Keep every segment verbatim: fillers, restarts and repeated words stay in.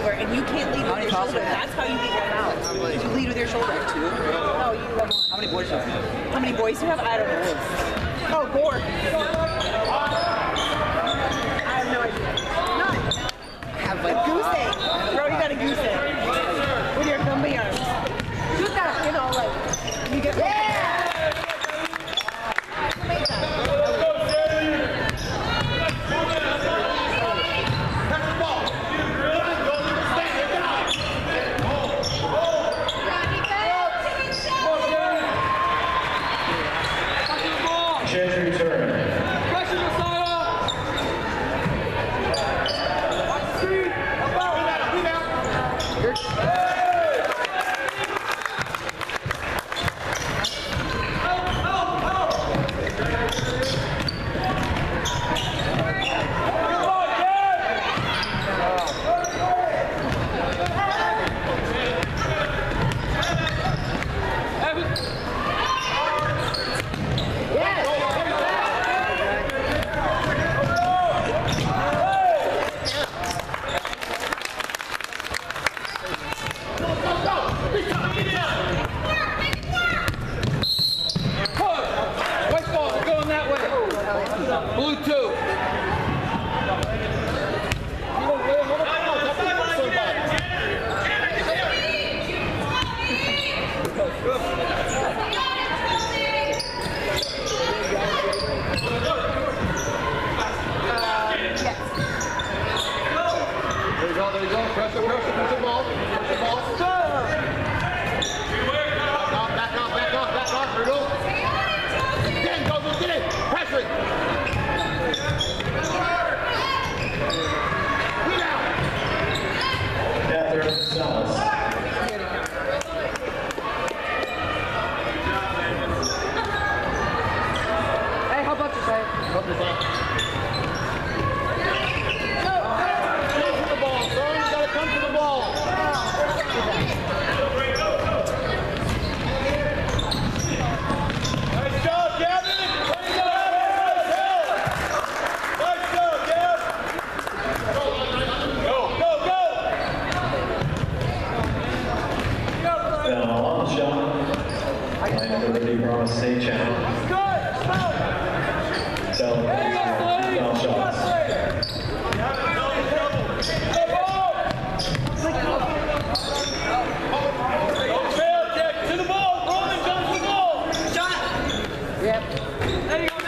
shoulder, and you can't lead with your shoulder. That's how you get your fouls. You lead with your shoulder. Two? No, you have one. How many boys do you have? How many boys do you have? I don't know. Oh, Gore. I have no idea. None. Have like Goose egg. Bro, you got a goose egg. With your gummy arms. Shoot that, you know, like, you get yeah! Blue two. There you go, there you go. Pressure, pressure, push the ball. Push the ball. Back off, back off, back off, back off. There you go. Get it, go, go, get it. Pressure it. Get out. Catherine Salas. Hey, how about you, Say? Help yourself. Come to the ball, son. You gotta come to the ball. Nice job, Gavin. Nice job, Gavin. Go, go, go. Now on the shot. Line for the Bronx State Channel. Celebrating foul shots. To the ball. Roman comes to the ball. Shot. Yep. There you go.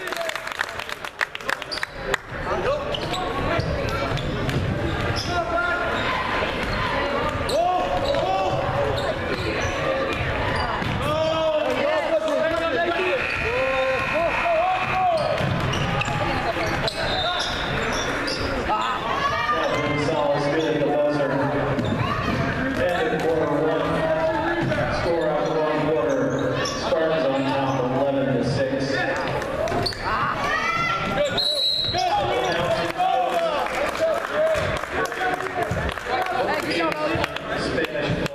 Catherine Salas good at the buzzer. End of quarter one. Score after one quarter. Spartans on top eleven to six. Spanish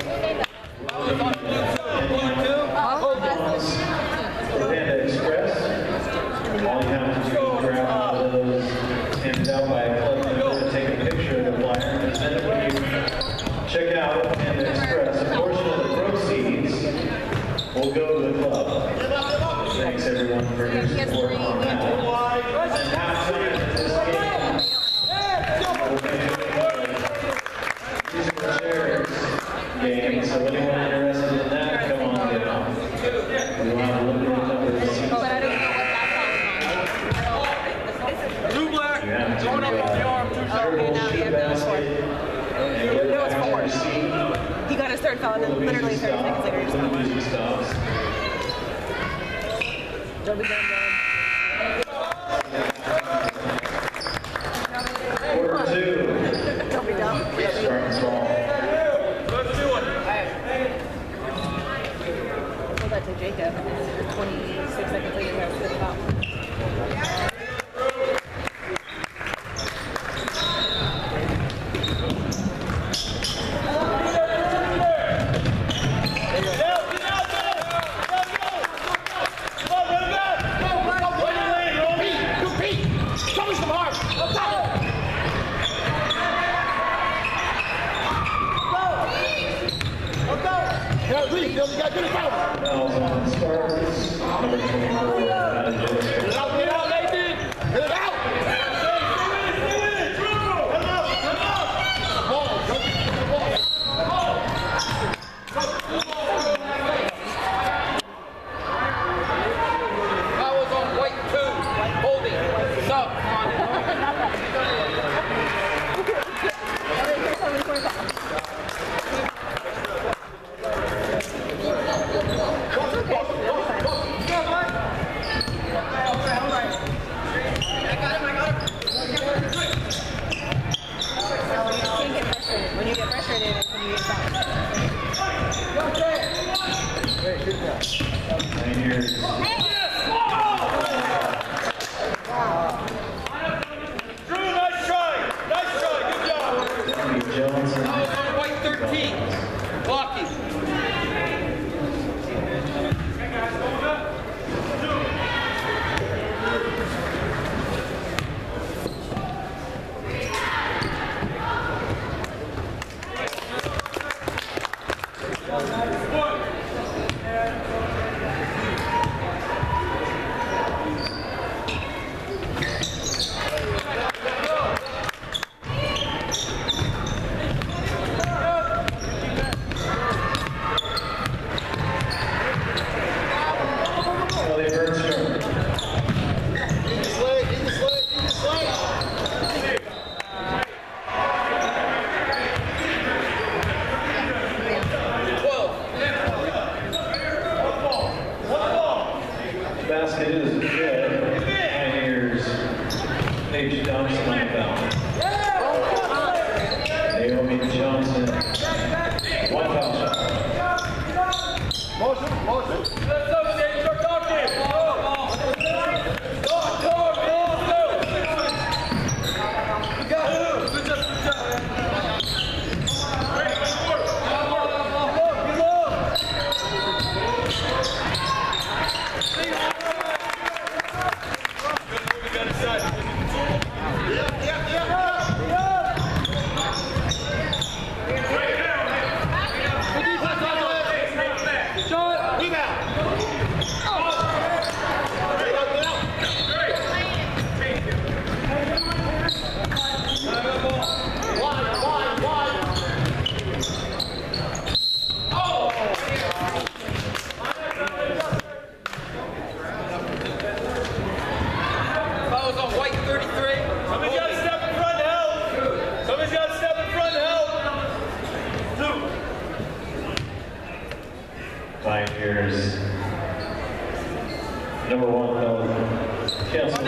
Panda Express. All you have to do is grab one of those handed out by a club member and take a picture of the flyer. And then when you check out Panda Express, a portion of the proceeds will go to the club. Thanks everyone for your support on that. And halftime in this game. Musical chairs game, so anyone interested in that, come on get on. We will have a limited number of seats. But I don't know what that's Two black. You have to Going up on the arm. Two uh, short. dribble, now shoot you have to basket, and get No, it's back to four. your seat. He got his third foul, and then literally thirty seconds later, he just When fouled. the music stops. Don't be done, done. Quarter two. Don't be dumb. Starting strong. Let's do it. Hold that to Jacob. twenty-six seconds later, he has a fifth foul. Still, you gotta do the foul. Fouls on starts. Number twenty-four, Matt Jones. Get it out, get it out, Nathan. Get it out. When you get frustrated, it's when you get fouled. Nine years. Drew, nice try. Nice try. Good job. Anthony Johnson. White thirteen. Blocking. Ellie Bergstrom. Slay, eat the slay, eat the slay. Basket is good. Pioneers. Paige Johnson on the foul. Naomi Johnson. One foul shot. Motion, motion. Pioneers. Number one, though, cancel.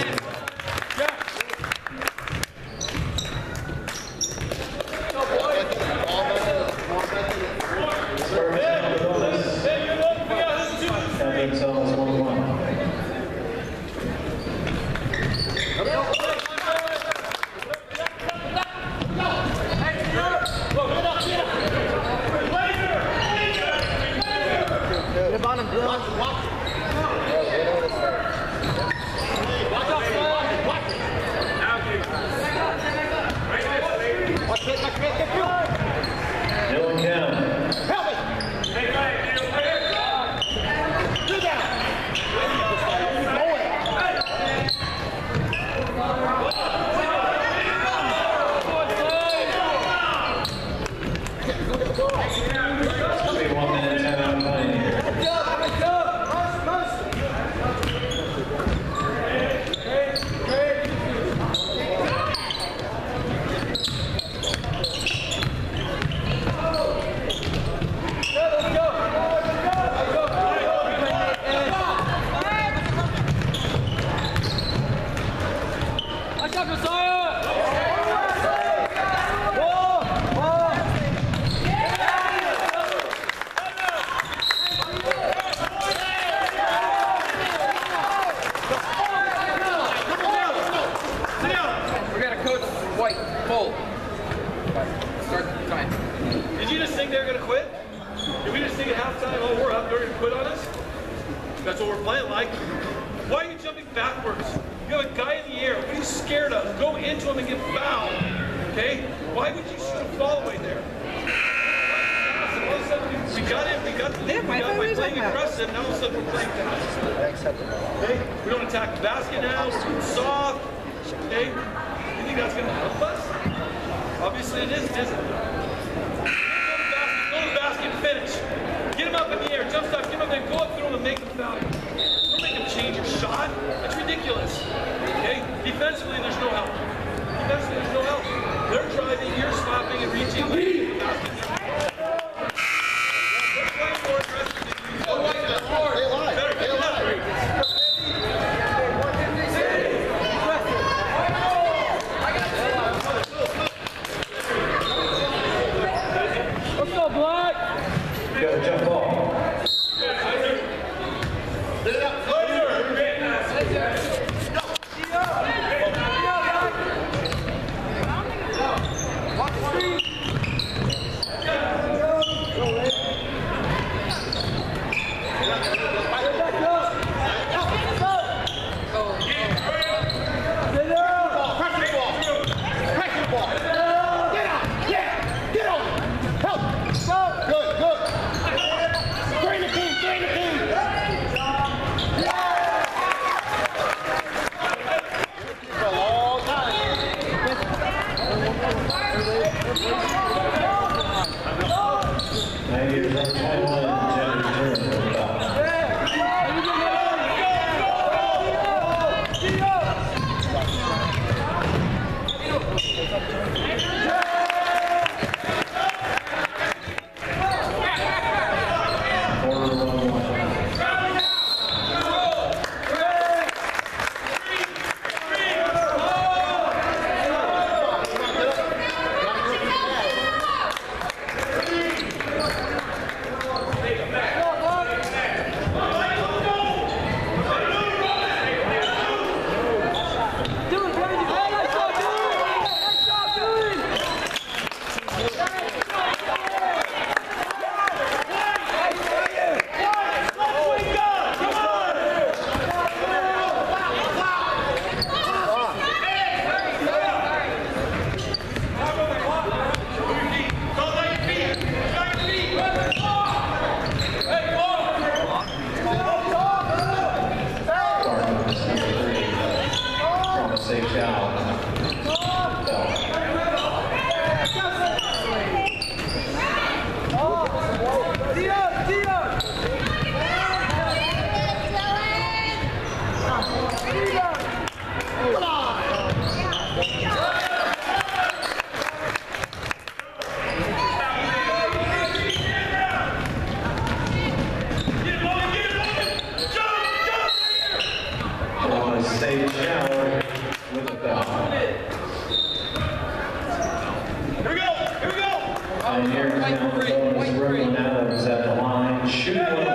Captain Thomas, one one. Dylan Kemp. Help me. Do that. One minute, ten out Pioneers. White, full. Start time. Did you just think they were going to quit? Did we just think at halftime, oh, we're up, they're going to quit on us? That's what we're playing like. Why are you jumping backwards? You have a guy in the air. What are you scared of? Go into him and get fouled. Okay? Why would you shoot a fall away there? We got it. We got the lead. We got aggressive, now all of a sudden we're playing fast. Okay? We don't attack the basket now, we're too soft. Okay? You think that's going to help us? Obviously it isn't, is it? Go to the basket and finish. Get him up in the air, jump stop, get him up there, go up through him and make him foul. Don't make him change your shot. That's ridiculous. Okay? Defensively, there's no help. Defensively, there's no help. They're driving, you're stopping and reaching. Lead! Save Shower with a foul. Here we go! Here we go! And here comes Bonus Roman Adams at the line. Shoot one.